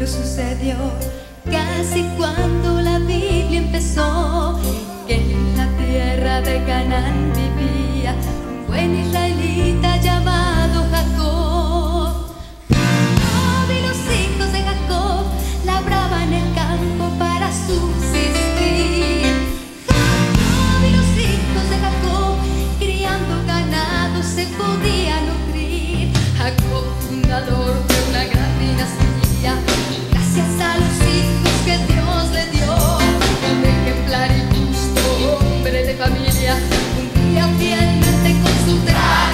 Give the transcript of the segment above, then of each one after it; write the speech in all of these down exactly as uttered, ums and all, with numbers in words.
sucedió casi cuando la Biblia empezó, que en la tierra de Canaán vivía un buen israelita llamado Jacob. Jacob y los hijos de Jacob labraban el campo para subsistir. Jacob y los hijos de Jacob criando ganado se podían nutrir. Jacob, fundador de una gran dinastía, gracias a los hijos que Dios le dio, un ejemplar y justo hombre de familia, un día fielmente con su traje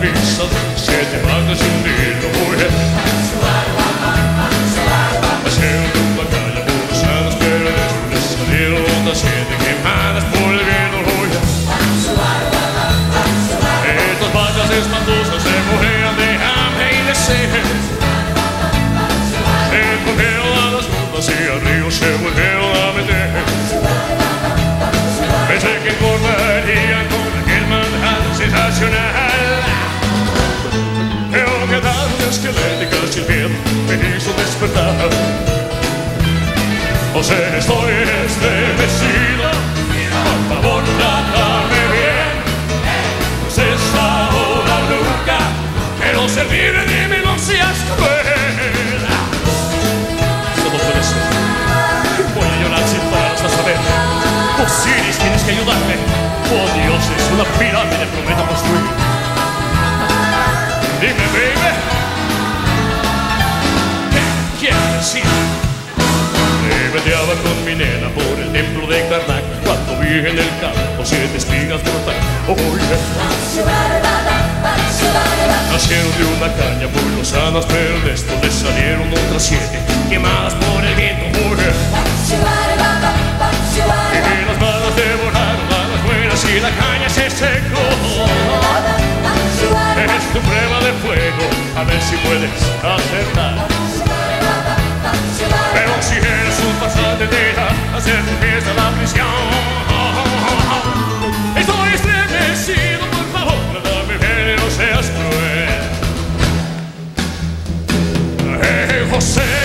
pizza, siete vacas y un litro, mujer. Haciendo una calle por los años verdes, les salieron otras siete quemadas por el viento, mujer. Estas vacas espantosas se morían de hambre y de sed. Se cogieron a las botas y al río se volvieron a meter. Pensé que engordarían con aquel manjar sensacional, pero quedaron esqueléticas y el miedo me hizo despertar. O sea, estoy estremecido, por favor trátame bien, pues esta hora nunca quiero ser libre, dime no seas cruel. Esto no puede ser, voy a llorar sin parar hasta saber. Osiris, tienes que ayudarme. Oh Dios, es una pirámide, prometo construir. Dime, baby, ¿qué quieres decir? Me meteaba con mi nena por el templo de Karnak, cuando vi en el campo siete espigas brotar. Oh, yeah. Nacieron de una caña muy lozanas, pero de esto les salieron otras siete quemadas por el viento. Oh, yeah. Y las malas devoraron a las buenas y la caña se secó. Es tu prueba de fuego, a ver si puedes acertar. Pero si eres un pasante deja hacer tu fiesta la prisión. Estoy estremecido, por favor, dame bien y no seas cruel. Hey, José.